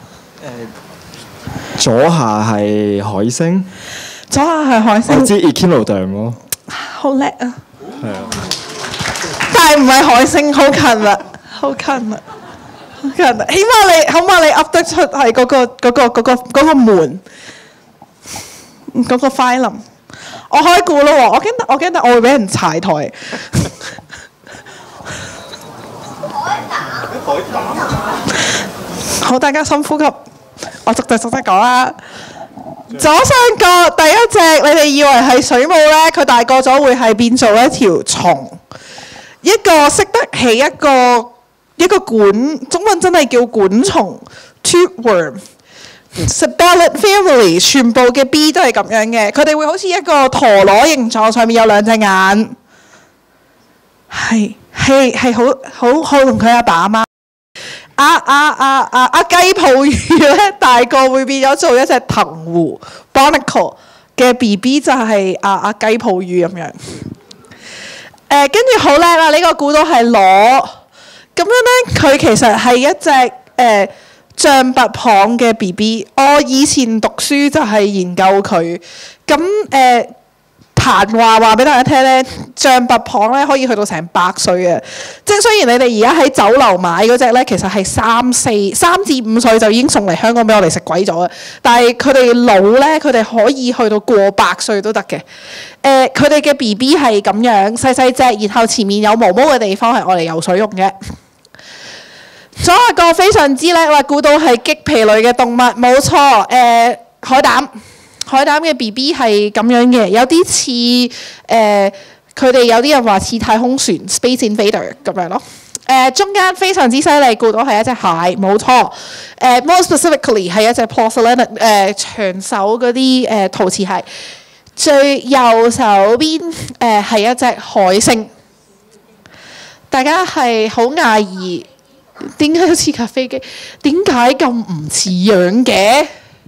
左下係海星， 左下係海星。 我知 Echinoderm 咯。 好叻啊！ 係啊。 但係唔係海星，好近啦，好近啦，好近啦！起碼你，起碼你噏得出係嗰個嗰個嗰個嗰個門嗰個 phylum。我開估咯喎，我驚我驚我會俾人柴台。海膽。好，大家深呼吸。我逐隻逐隻講啦。左上角第一隻，你哋以為係水母呢？佢大個咗會係變做一條蟲，一個識得起一個一個管，中文真係叫管蟲 tube worm。Cebalid family 全部嘅 B 都係咁樣嘅，佢哋會好似一個陀螺形狀，上面有兩隻眼，係係係好好好同佢阿爸阿媽。阿阿阿阿阿雞泡魚咧，大個會變咗做一隻藤壺 barnacle 嘅 B B 就係阿阿雞泡魚咁樣。誒、呃，跟住好叻啦！呢、這個估到係螺，咁樣咧，佢其實係一隻誒。呃象拔蚌嘅 B B， 我以前讀書就係研究佢。咁誒，談話話俾大家聽咧，象拔蚌咧可以去到成百歲嘅。即係雖然你哋而家喺酒樓買嗰隻咧，其實係三四三至五歲就已經送嚟香港俾我哋食鬼咗嘅。但係佢哋老咧，佢哋可以去到過百歲都得嘅。誒、呃，佢哋嘅 B B 係咁樣細細隻，然後前面有毛毛嘅地方係我哋游水用嘅。左一個非常之叻啦，估到係棘皮類嘅動物，冇錯。誒、呃，海膽，海膽嘅 B B 係咁樣嘅，有啲似誒，佢、呃、哋有啲人話似太空船 Space Invader 咁樣咯。誒、呃，中間非常之犀利，估到係一隻蟹，冇錯。誒、呃、，more specifically 係一隻 porcelain 誒、呃、長手嗰啲誒陶瓷蟹。最右手邊誒係一隻海星，大家係好訝異。點解好似架飛機？點解咁唔似樣嘅？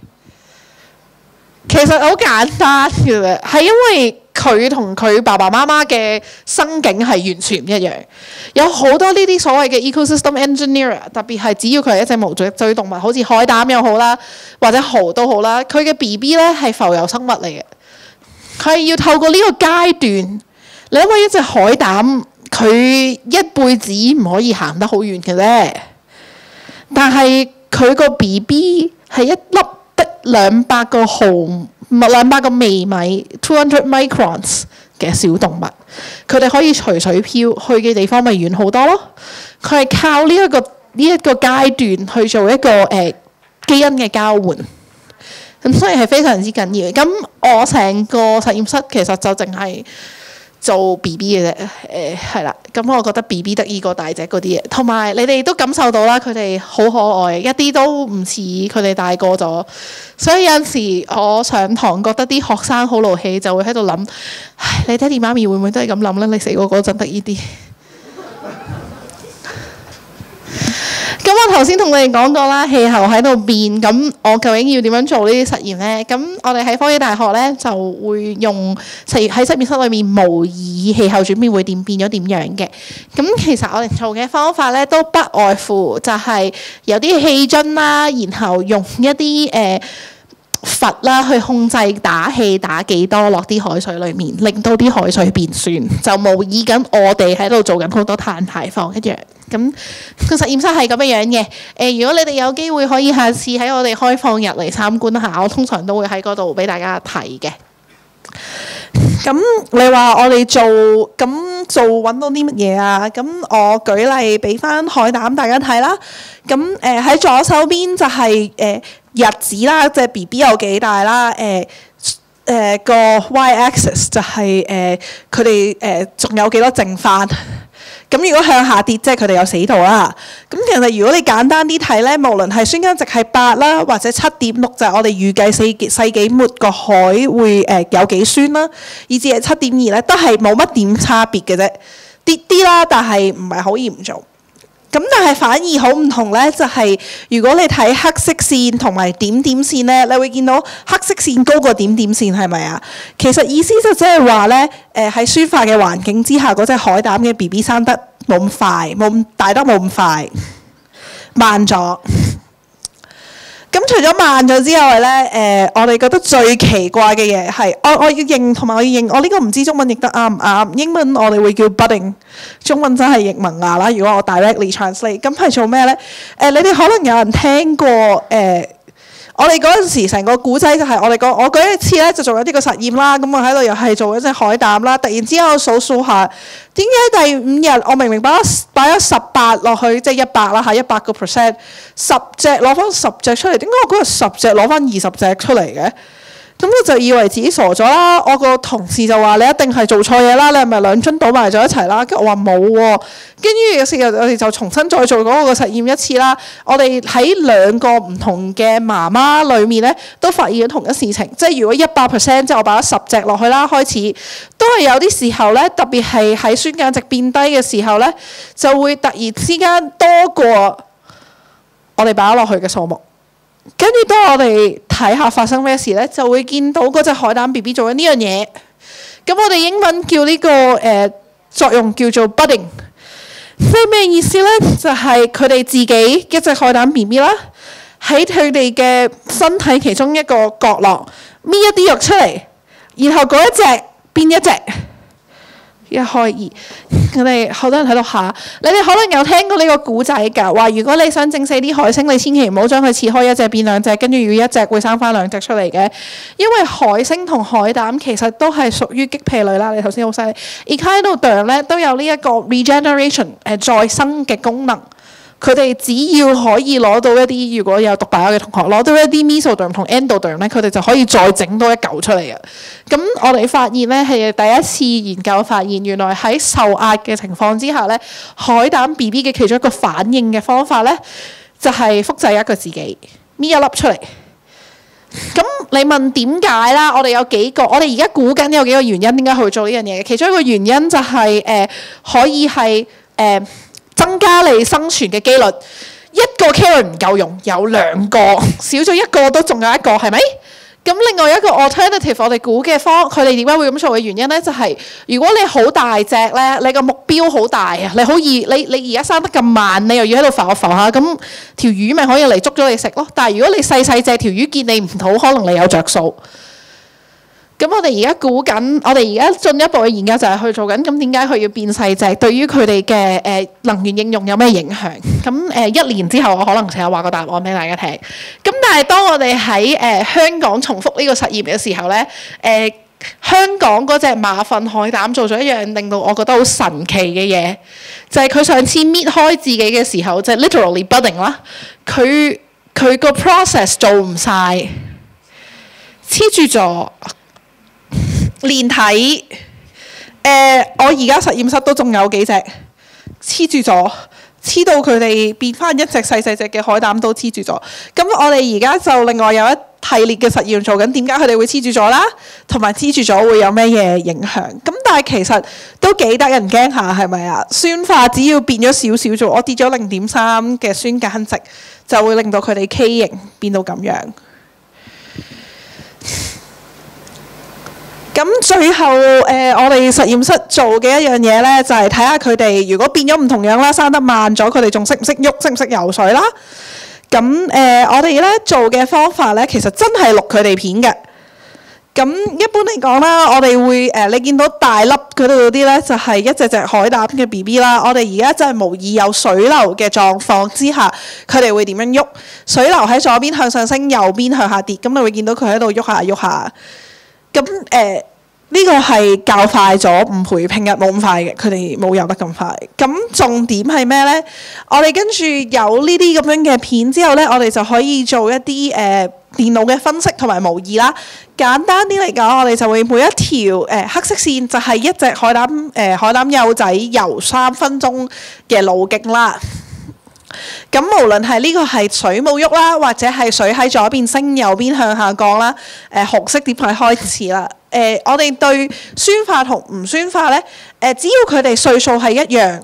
其實好簡單嘅啫，係因為佢同佢爸爸媽媽嘅生境係完全唔一樣。有好多呢啲所謂嘅 ecosystem engineer， 特別係只要佢係一隻無脊椎動物，好似海膽又好啦，或者蠔都好啦，佢嘅 B B 咧係浮游生物嚟嘅。佢係要透過呢個階段，你諗下一隻海膽。佢一輩子唔可以行得好遠嘅咧，但係佢個 B B 係一粒得兩百個毫兩百個微米 two hundred microns 嘅小動物，佢哋可以隨水漂，去嘅地方咪遠好多咯。佢係靠呢、這、一個呢一、這個階段去做一個誒、呃、基因嘅交換，咁所以係非常之緊要。咁我成個實驗室其實就淨係做 B B 嘅啫，誒係啦，咁我覺得 B B 得意過大隻嗰啲嘢，同埋你哋都感受到啦，佢哋好可愛，一啲都唔似佢哋大個咗，所以有陣時我上堂覺得啲學生好勞氣，就會喺度諗，唉，你爹哋媽咪會唔會都係咁諗咧？你死過嗰陣得呢啲。咁我頭先同你哋講過啦，氣候喺度變，咁我究竟要點樣做呢啲實驗呢？咁我哋喺科技大學呢，就會用實喺實驗室裏面模擬氣候轉變會點變咗點樣嘅。咁其實我哋做嘅方法呢，都不外乎就係有啲氣樽啦，然後用一啲誒、呃閥啦，去控制打氣打幾多落啲海水裏面，令到啲海水變酸，就模擬緊我哋喺度做緊好多碳排放一樣。咁個實驗室係咁樣樣嘅。誒、呃，如果你哋有機會可以下次喺我哋開放日嚟參觀下，我通常都會喺嗰度俾大家睇嘅。咁你話我哋做咁做揾到啲乜嘢啊？咁我舉例俾翻海膽大家睇啦。咁誒喺左手邊就係、是、誒、呃、日子啦，隻 B B 有幾大啦？誒誒個 Y axis 就係誒佢哋誒仲有幾多剩翻。咁如果向下跌，即係佢哋有死到啦。咁其實如果你簡單啲睇咧，無論係酸鹼值係八啦，或者七點六，就係我哋預計世世紀末個海會誒有幾酸啦，以至係七點二咧，都係冇乜點差別嘅啫，跌啲啦，但係唔係好嚴重。 咁但係反而好唔同咧，就係、是、如果你睇黑色線同埋點點線咧，你會見到黑色線高過點點線，係咪啊？其實意思就即係話咧，誒喺酸化嘅環境之下，嗰隻海膽嘅 B B 生得冇咁快，冇咁大得冇咁快，慢咗。咁除咗慢咗之外咧，誒、呃、我哋覺得最奇怪嘅嘢係，我我要認同埋我要認，我呢個唔知中文譯得啱唔啱？英文我哋會叫 budding， 中文真係譯萌芽啦。如果我 directly translate， 咁係做咩咧？誒、呃、你哋可能有人聽過誒。呃我哋嗰陣時成個古仔就係我哋講，我嗰一次咧就做咗呢個實驗啦。咁我喺度又係做一隻海膽啦。突然之間我數數下，點解第五日我明明擺咗擺咗十八落去，即係一百啦嚇，一百個 percent， 十隻攞翻十隻出嚟，點解我嗰日十隻攞翻二十隻出嚟嘅？咁我就以為自己傻咗啦。我個同事就話：你一定係做錯嘢啦，你係咪兩樽倒埋咗一齊啦？跟住我話冇喎。跟住有時我哋就重新再做嗰個實驗一次啦。我哋喺兩個唔同嘅媽媽裏面咧，都發現咗同一事情。即係如果一百 percent 即係我擺咗十隻落去啦，開始都係有啲時候咧，特別係喺酸鹼值變低嘅時候咧，就會突然之間多過我哋擺咗落去嘅數目。跟住當我哋睇下發生咩事咧，就會見到嗰隻海膽 B B 做緊呢樣嘢。咁我哋英文叫呢、這個誒、呃、作用叫做 budding， 即係咩意思咧？就係佢哋自己一隻海膽 B B 啦，喺佢哋嘅身體其中一個角落搣一啲肉出嚟，然後嗰一隻變一隻。一開二，我哋好多人喺度下。你哋可能有聽過呢個古仔㗎，話如果你想整死啲海星，你千祈唔好將佢切開一隻變兩隻，跟住要一隻會生翻兩隻出嚟嘅。因為海星同海膽其實都係屬於棘皮類啦。你頭先好犀利 Echinoderm 咧都有呢一個 regeneration 誒再生嘅功能。佢哋只要可以攞到一啲，如果有讀 bio 嘅同學攞到一啲 Mesoderm 同 Endoderm 咧，佢哋就可以再整多一嚿出嚟嘅。咁我哋發現咧係第一次研究發現，原來喺受壓嘅情況之下咧，海膽 B B 嘅其中一個反應嘅方法咧，就係、是、複製一個自己搣一粒出嚟。咁你問點解啦？我哋有幾個，我哋而家估緊有幾個原因點解佢會做呢樣嘢嘅。其中一個原因就係、是、誒、呃、可以係誒。呃增加你生存嘅機率，一個 Karen 唔夠用，有兩個，少咗一個都仲有一個，係咪？咁另外一個 alternative 我哋估嘅方，佢哋點解會咁做嘅原因咧，就係、是、如果你好大隻咧，你個目標好大啊，你好易，你你而家生得咁慢，你又要喺度浮下浮下，咁條魚咪可以嚟捉咗你食咯。但係如果你細細隻條魚見你唔到，可能你有着數。咁我哋而家估緊，我哋而家進一步嘅研究就係去做緊。咁點解佢要變細隻？對於佢哋嘅誒能源應用有咩影響？咁誒、呃、一年之後，我可能成日話個答案俾大家聽。咁但係當我哋喺誒香港重複呢個實驗嘅時候咧，誒、呃、香港嗰隻馬糞海膽做咗一樣令到我覺得好神奇嘅嘢，就係、是、佢上次搣開自己嘅時候，就係、是、literally budding 啦。佢佢個 process 做唔晒，黐住咗。連體，誒、呃，我而家實驗室都仲有幾隻黐住咗，黐到佢哋變翻一隻細細隻嘅海膽都黐住咗。咁我哋而家就另外有一系列嘅實驗做緊，點解佢哋會黐住咗啦？同埋黐住咗會有咩嘢影響？咁但係其實都幾得人驚下，係咪啊？酸化只要變咗少少做，我跌咗零點三嘅酸鹼值，就會令到佢哋畸形變到咁樣。咁最後誒、呃，我哋實驗室做嘅一樣嘢咧，就係睇下佢哋如果變咗唔同樣啦，生得慢咗，佢哋仲識唔識喐，識唔識游水啦？咁誒、呃，我哋咧做嘅方法咧，其實真係錄佢哋片嘅。咁一般嚟講啦，我哋會誒、呃，你見到大粒嗰度嗰啲咧，就係、是、一隻隻海膽嘅 B B 啦。我哋而家真係模擬有水流嘅狀況之下，佢哋會點樣喐？水流喺左邊向上升，右邊向下跌，咁你會見到佢喺度喐下喐下。咁誒呢個係較快咗，唔陪平日冇咁快嘅，佢哋冇游得咁快。咁重點係咩咧？我哋跟住有呢啲咁樣嘅片之後咧，我哋就可以做一啲誒、呃、電腦嘅分析同埋模擬啦。簡單啲嚟講，我哋就會每一條誒、呃、黑色線就係一隻海膽誒、呃、海膽幼仔游三分鐘嘅路徑啦。咁無論係呢個係水冇喐啦，或者係水喺左邊升，右邊向下降啦。誒、呃、紅色點係開始啦。誒、呃，我哋對酸化同唔酸化咧，誒、呃，只要佢哋歲數係一樣，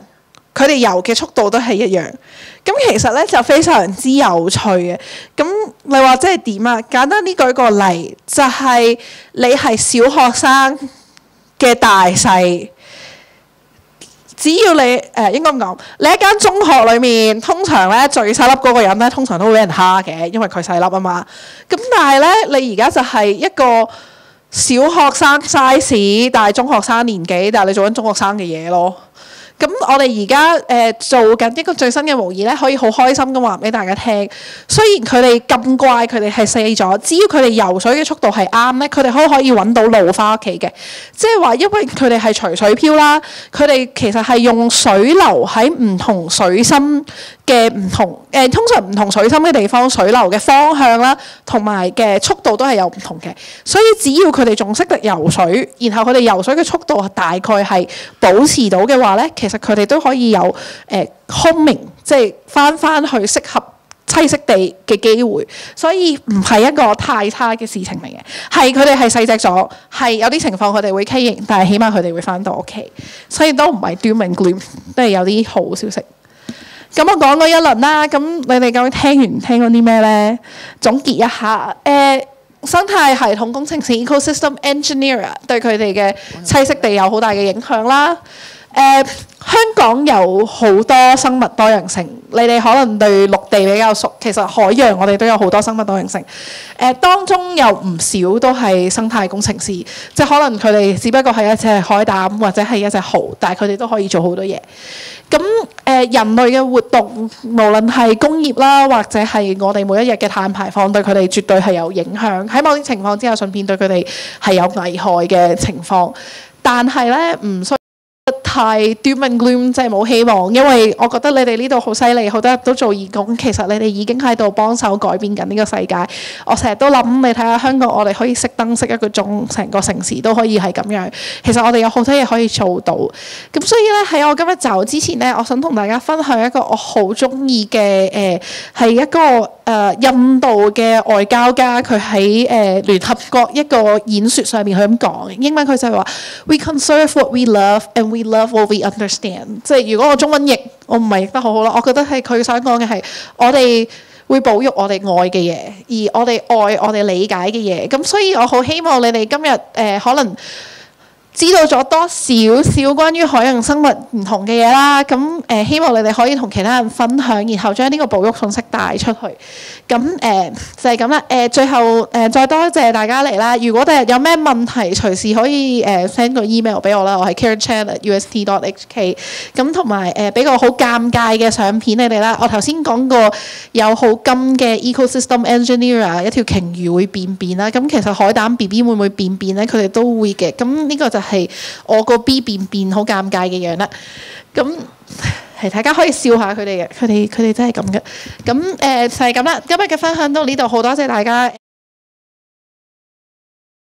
佢哋游嘅速度都係一樣。咁其實咧就非常之有趣嘅。咁你話即係點啊？簡單啲舉個例，就係、是、你係小學生嘅大細。只要你誒、呃、應該咁講，你一間中學裏面，通常咧最細粒嗰個人咧，通常都會俾人蝦嘅，因為佢細粒啊嘛。咁但係咧，你而家就係一個小學生 size，但係中學生年紀，但係你做緊中學生嘅嘢咯。咁我哋而家誒做緊一個最新嘅模擬咧，可以好開心咁話俾大家聽。雖然佢哋咁怪，佢哋係細咗，只要佢哋游水嘅速度係啱咧，佢哋可可以揾到路翻屋企嘅。即係話，因為佢哋係隨水漂啦，佢哋其實係用水流喺唔同水深嘅唔同誒、呃，通常唔同水深嘅地方，水流嘅方向啦，同埋嘅速度都係有唔同嘅。所以只要佢哋仲識得游水，然後佢哋游水嘅速度大概係保持到嘅話咧，其實佢哋都可以有誒空明，即係翻翻去適合棲息地嘅機會。所以唔係一個太差嘅事情嚟嘅。係佢哋係細隻咗，係有啲情況佢哋會畸形，但係起碼佢哋會翻到屋企，所以都唔係 doom and gloom，都係有啲好消息。咁我講過一輪啦，咁你哋究竟聽完聽過啲咩呢？總結一下，誒、呃、生態系統工程師 ecosystem engineer 對佢哋嘅棲息地有好大嘅影響啦。誒、呃、香港有好多生物多樣性，你哋可能對陸地比較熟，其實海洋我哋都有好多生物多樣性。誒、呃、當中有唔少都係生態工程師，即係可能佢哋只不過係一隻海膽或者係一隻蠔，但係佢哋都可以做好多嘢。咁誒、呃、人類嘅活動，無論係工業啦，或者係我哋每一日嘅碳排放，對佢哋絕對係有影響。喺某啲情況之下，順便對佢哋係有危害嘅情況。但係咧，唔需太 doom and gloom，即係冇希望，因為我覺得你哋呢度好犀利，好多人都做義工，其實你哋已經喺度幫手改變緊呢個世界。我成日都諗，你睇下香港，我哋可以熄燈熄一個鐘，成個城市都可以係咁樣。其實我哋有好多嘢可以做到。咁所以咧，喺我今日走之前咧，我想同大家分享一個我好中意嘅誒，係一個誒、呃、印度嘅外交家，佢喺誒聯合國一個演說上面佢咁講，英文佢就係話 We conserve what we love and we love what we understand。即係如果我中文譯，我唔係譯得好好啦。我覺得係佢想講嘅係，我哋會保育我哋愛嘅嘢，而我哋愛我哋理解嘅嘢。咁所以我好希望你哋今日誒、呃、可能知道咗多少少關於海洋生物唔同嘅嘢啦。咁誒、呃、希望你哋可以同其他人分享，然後將呢個保育信息帶出去。咁誒、呃、就係咁啦。誒、呃、最後誒、呃、再多謝大家嚟啦。如果第日有咩問題，隨時可以誒 send 個 email 俾我啦。我係 Karen Chan at U S T dot H K。咁同埋誒俾個好尷尬嘅相片你哋啦。我頭先講過有好金嘅 ecosystem engineer， 一條鯨魚會便便啦。咁其實海膽 B B 會唔會便便咧？佢哋都會嘅。咁呢個就係我個 B 便便好尷尬嘅樣啦。咁係大家可以笑下佢哋嘅，佢哋佢哋真係咁嘅。咁誒、呃、就係咁啦。今日嘅分享到呢度，好多謝大家。